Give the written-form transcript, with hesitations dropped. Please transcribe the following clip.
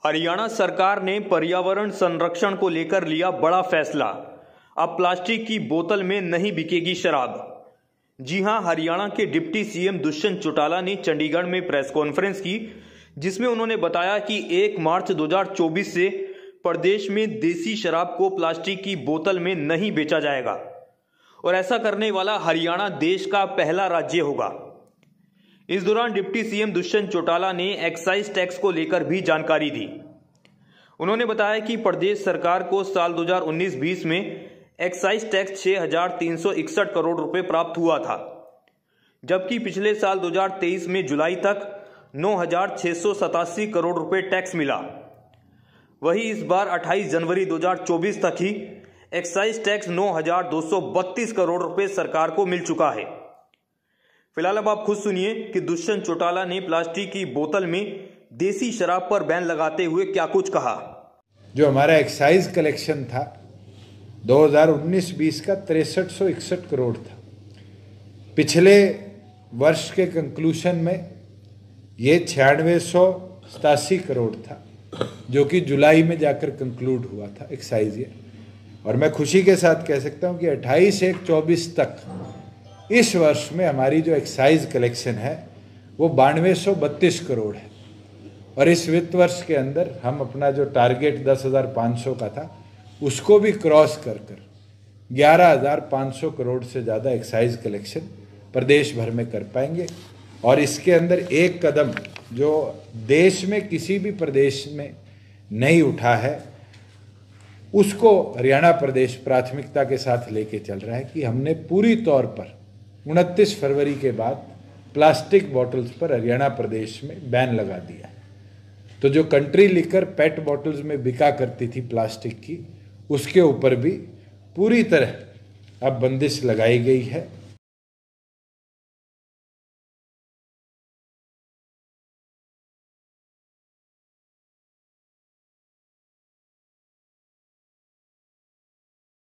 हरियाणा सरकार ने पर्यावरण संरक्षण को लेकर लिया बड़ा फैसला। अब प्लास्टिक की बोतल में नहीं बिकेगी शराब। जी हां, हरियाणा के डिप्टी सीएम दुष्यंत चौटाला ने चंडीगढ़ में प्रेस कॉन्फ्रेंस की, जिसमें उन्होंने बताया कि 1 मार्च 2024 से प्रदेश में देसी शराब को प्लास्टिक की बोतल में नहीं बेचा जाएगा और ऐसा करने वाला हरियाणा देश का पहला राज्य होगा। इस दौरान डिप्टी सीएम दुष्यंत चौटाला ने एक्साइज टैक्स को लेकर भी जानकारी दी। उन्होंने बताया कि प्रदेश सरकार को साल 2019-20 में एक्साइज टैक्स 6,361 करोड़ रुपए प्राप्त हुआ था, जबकि पिछले साल 2023 में जुलाई तक 9,687 करोड़ रुपए टैक्स मिला। वहीं इस बार 28 जनवरी 2024 तक ही एक्साइज टैक्स 9,232 करोड़ रुपए सरकार को मिल चुका है। फिलहाल अब आप खुद सुनिए कि दुष्यंत चौटाला ने प्लास्टिक की बोतल में देसी शराब पर बैन लगाते हुए क्या कुछ कहा। जो हमारा एक्साइज कलेक्शन था 2019-20 का 6361 करोड़ था। पिछले वर्ष के कंक्लूशन में ये 9687 करोड़ था, जो कि जुलाई में जाकर कंक्लूड हुआ था एक्साइज ईयर। और मैं खुशी के साथ कह सकता हूं कि 28/1/24 तक इस वर्ष में हमारी जो एक्साइज कलेक्शन है वो 9232 करोड़ है। और इस वित्त वर्ष के अंदर हम अपना जो टारगेट 10,500 का था उसको भी क्रॉस कर 11,500 करोड़ से ज़्यादा एक्साइज कलेक्शन प्रदेश भर में कर पाएंगे। और इसके अंदर एक कदम जो देश में किसी भी प्रदेश में नहीं उठा है, उसको हरियाणा प्रदेश प्राथमिकता के साथ लेके चल रहा है कि हमने पूरी तौर पर 29 फरवरी के बाद प्लास्टिक बॉटल्स पर हरियाणा प्रदेश में बैन लगा दिया। तो जो कंट्री लिकर पेट बॉटल्स में बिका करती थी प्लास्टिक की, उसके ऊपर भी पूरी तरह अब बंदिश लगाई गई है।